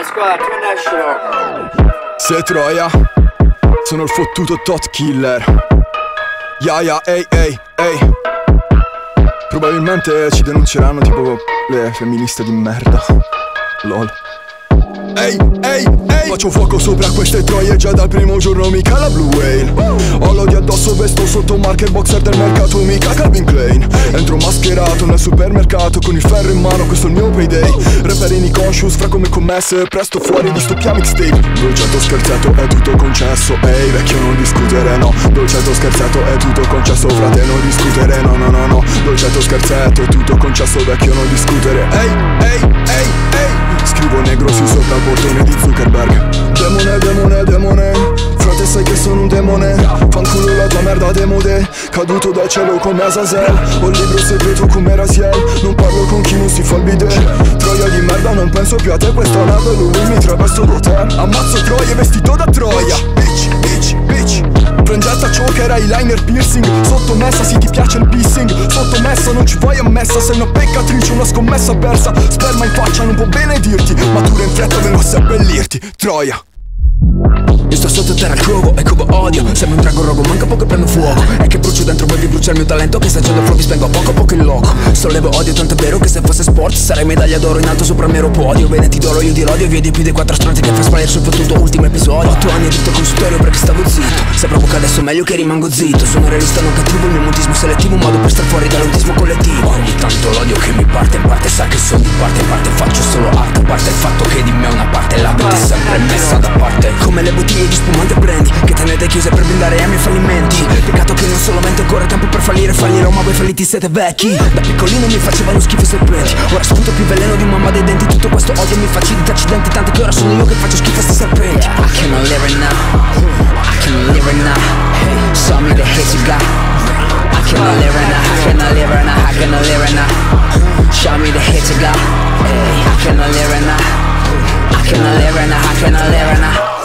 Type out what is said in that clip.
squad, National. Se troia, sono il fottuto tot killer. Ya, ehi. Probabilmente ci denunceranno tipo le femministe di merda. Lol. Ehi, faccio fuoco sopra queste troie, già dal primo giorno mica la Blue Whale. Ho l'odio addosso, vesto sotto marche boxer del mercato, mica Calvin Klein. Entro mascherato nel supermercato con il ferro in mano, questo è il mio payday. Reperini conscious, fra come commesse, presto fuori di sto pia mixtape. Dolcetto scherzato, è tutto concesso, ehi vecchio non discutere no. Dolcetto scherzato, è tutto concesso, frate non discutere no. Dolcetto scherzetto, è tutto concesso, vecchio non discutere. Ehi. Scrivo negro sui sopra il portone di Zuckerberg. Demone, frate sai che sono un demone. Fanculo la tua merda demode, caduto dal cielo come Azazel. Ho il libro segreto come Raziel, non parlo con chi non si fa il bidet. Troia di merda, non penso più a te, questa nave lui mi travesto da te. Ammazzo troie vestito da Troia. Bitch. Prendetta choker, eyeliner, piercing. Sottomessa se ti piace il pissing. Sottomessa non ci vai ammessa, sei una peccatrice, una scommessa persa. Sperma in faccia non può benedirti, matura in fretta vengo a seppellirti. Troia. Io sto sottoterra al covo e covo odio. Sembra un drago rogo, manca poco e prendo fuoco. È che brucio dentro voi, vi brucia il mio talento. Che sta facendo flow, vi spengo a poco il loco. Sollevo odio, tanto è vero che se fosse sport sarei medaglia d'oro in alto sopra il mero podio. Veneti d'oro, io di rodio, via di più dei 4 stronzi che fa sparire sul fottuto ultimo episodio. 8 anni dritto consultorio perché stavo zitto. Se provo che adesso è meglio che rimango zitto. Sono realista non cattivo, il mio mutismo selettivo, un modo per star fuori dall'autismo collettivo. Ogni tanto l'odio che mi parte in parte sa che sono di parte in parte faccio solo arte. A parte il fatto che di me una parte l'abito è sempre messa da parte. Come le bottiglie di spumante prendi, che tenete chiuse per blindare ai miei fallimenti. Peccato che non solamente ancora tempo per fallirò, ma voi falliti siete vecchi. Da piccolino mi facevano schifo i serpenti, ora spunto più veleno di mamma dei denti. Tutto questo odio mi facilita accidenti, tanto che ora sono io che faccio schifo a sti serpenti. I cannot live it now, show me the hate you got. I cannot live it now, show me the hate you got. I cannot live it now, I cannot live it now.